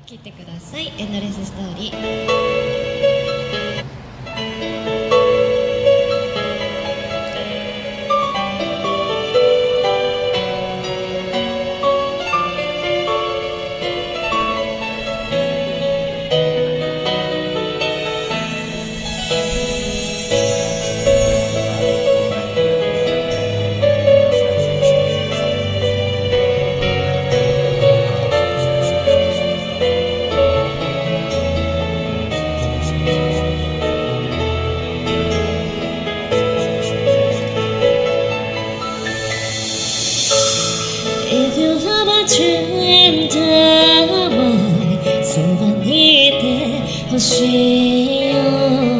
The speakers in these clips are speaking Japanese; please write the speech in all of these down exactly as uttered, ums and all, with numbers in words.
切ってください。エンドレスストーリー。If you have a dream tonight そばにいてほしいよ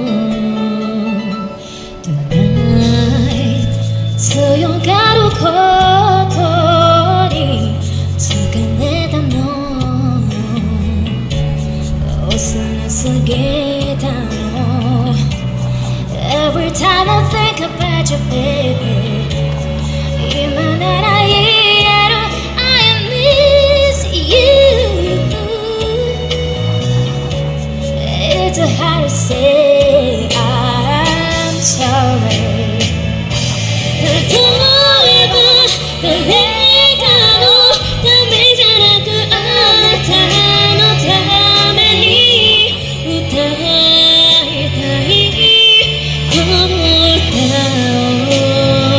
Tonight 強がることに疲れたの幼すぎたの Every time I think about you baby 今なら言える I miss you It's hard to say I'm sorry 例えば誰かのためじゃなくあなたのために歌いたいこの歌を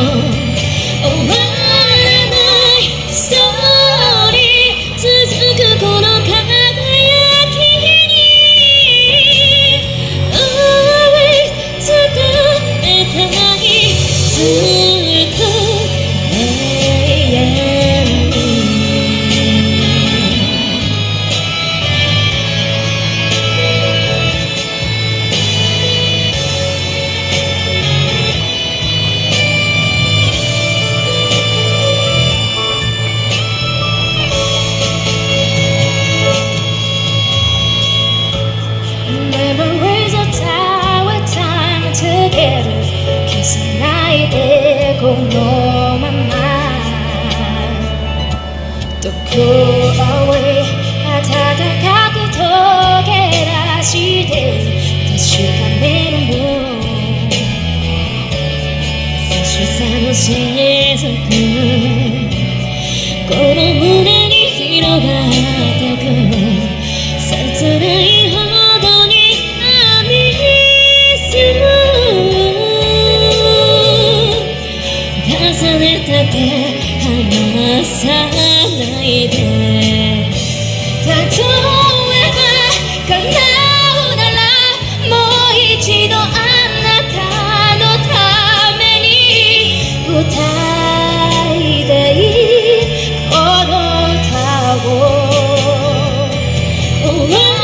このままどこへ暖かく溶け出して確かめるの差しさの雫この胸に広がってく切ないほどにI miss you重ねた手離さないで例えば叶うならもう一度あなたのために歌いたいこの歌を